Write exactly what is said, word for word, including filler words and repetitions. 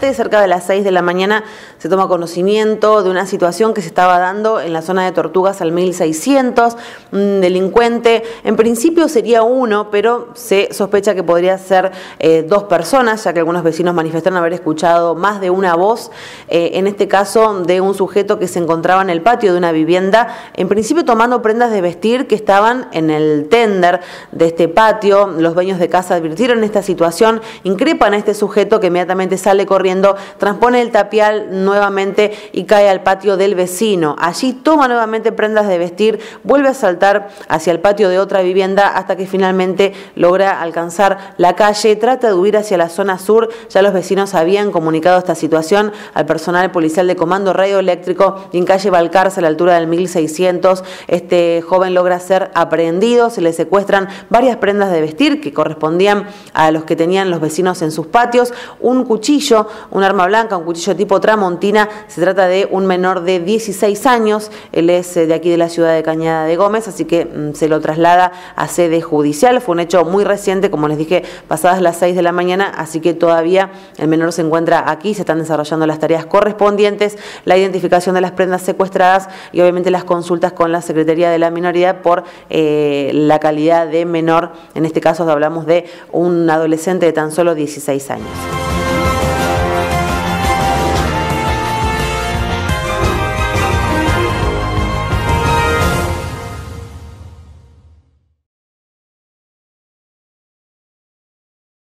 siete, cerca de las seis de la mañana, se toma conocimiento de una situación que se estaba dando en la zona de Tortugas al mil seiscientos. Un delincuente, en principio sería uno, pero se sospecha que podría ser eh, dos personas, ya que algunos vecinos manifestaron haber escuchado más de una voz, eh, en este caso de un sujeto que se encontraba en el patio de una vivienda, en principio tomando prendas de vestir que estaban en el tender de este patio. Los dueños de casa advirtieron esta situación, increpan a este sujeto que inmediatamente sale corriendo, transpone el tapial nuevamente y cae al patio del vecino. Allí toma nuevamente prendas de vestir, vuelve a saltar hacia el patio de otra vivienda hasta que finalmente logra alcanzar la calle, trata de huir hacia la zona sur. Ya los vecinos habían comunicado esta situación al personal policial de comando radioeléctrico y en calle Balcarce, a la altura del mil seiscientos, este joven logra ser aprehendido, se le secuestran varias prendas de vestir que correspondían a los que tenían los vecinos en sus patios, un cuchillo, un arma blanca, un cuchillo tipo tramontina. Se trata de un menor de dieciséis años, él es de aquí de la ciudad de Cañada de Gómez, así que mmm, se lo traslada a sede judicial. Fue un hecho muy reciente, como les dije, pasadas las seis de la mañana, así que todavía el menor se encuentra aquí, se están desarrollando las tareas correspondientes, la identificación de las prendas secuestradas y obviamente las consultas con la Secretaría de la Minoría por eh, la calidad de menor. En este caso hablamos de un adolescente de tan solo dieciséis años.